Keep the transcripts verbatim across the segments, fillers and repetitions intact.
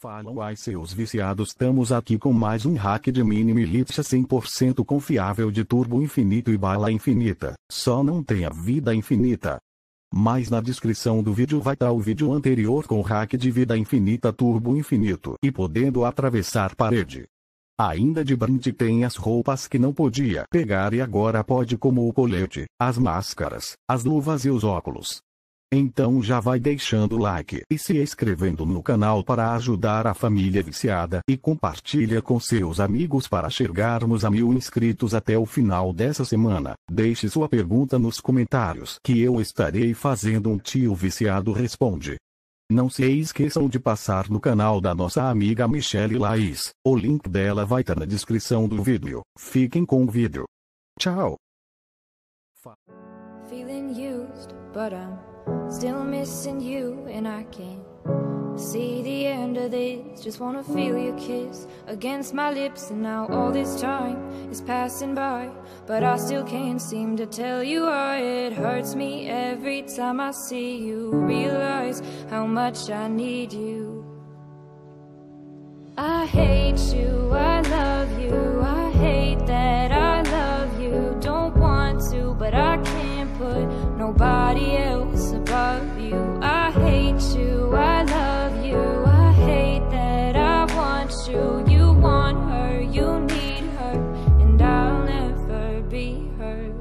Falam ai seus viciados, estamos aqui com mais um hack de mini milícia cem por cento confiável de turbo infinito e bala infinita, só não tem a vida infinita. Mas na descrição do vídeo vai estar o vídeo anterior com o hack de vida infinita turbo infinito e podendo atravessar parede. Ainda de brinde tem as roupas que não podia pegar e agora pode, como o colete, as máscaras, as luvas e os óculos. Então já vai deixando o like e se inscrevendo no canal para ajudar a família viciada e compartilha com seus amigos para chegarmos a mil inscritos até o final dessa semana. Deixe sua pergunta nos comentários que eu estarei fazendo um tio viciado responde. Não se esqueçam de passar no canal da nossa amiga Michelle Laís, o link dela vai estar na descrição do vídeo. Fiquem com o vídeo. Tchau! Feeling used, but I'm still missing you, and I can't see the end of this. Just wanna feel your kiss against my lips, and now all this time is passing by, but I still can't seem to tell you why. It hurts me every time I see you, realize how much I need you. I hate you, I love you, I hate that I love you. Don't want to, but I can't put nobody else above you. I hate you, I love you, I hate that I want you. You want her, you need her, and I'll never be her.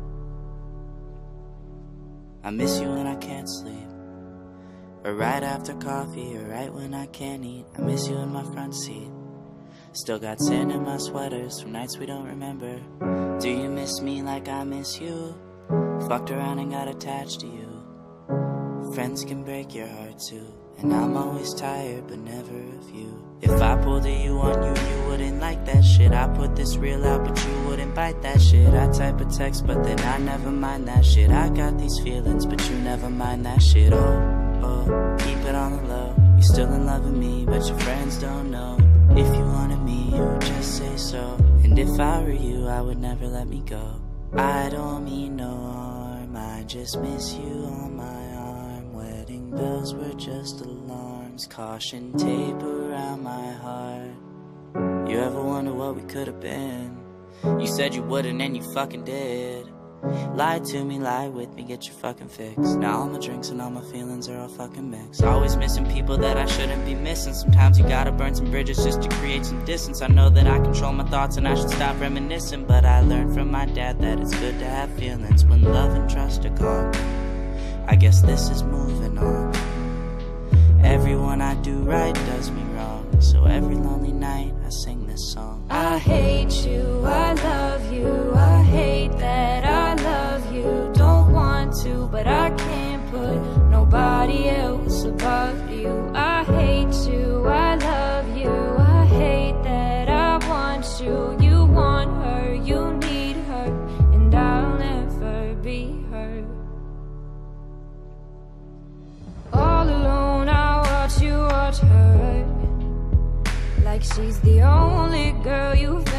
I miss you when I can't sleep, or right after coffee, or right when I can't eat. I miss you in my front seat. Still got sand in my sweaters from nights we don't remember. Do you miss me like I miss you? Fucked around and got attached to you. Friends can break your heart too, and I'm always tired but never of you. If I pulled a you on you, you wouldn't like that shit. I put this real out but you wouldn't bite that shit. I type a text but then I never mind that shit. I got these feelings but you never mind that shit. Oh, oh, keep it on the low. You still in love with me but your friends don't know. If you wanted me, you would just say so. And if I were you, I would never let me go. I don't mean no harm, I just miss you on my arm. Wedding bells were just alarms, caution tape around my heart. You ever wonder what we could have been? You said you wouldn't and you fucking did. Lie to me, lie with me, get your fucking fix. Now all my drinks and all my feelings are all fucking mixed. Always missing people that I shouldn't be missing. Sometimes you gotta burn some bridges just to create some distance. I know that I control my thoughts and I should stop reminiscing, but I learned from my dad that it's good to have feelings when love and trust are gone. I guess this is moving on. Everyone I do right does me wrong, so every lonely night I sing this song. I hate you, I love you, I hate that I love you. Don't want to, but I can't put nobody else above you. I hate you, I love you, I hate that I want you. You want her, you need her, and I'll never be her. All alone I watch you watch her, like she's the only girl you've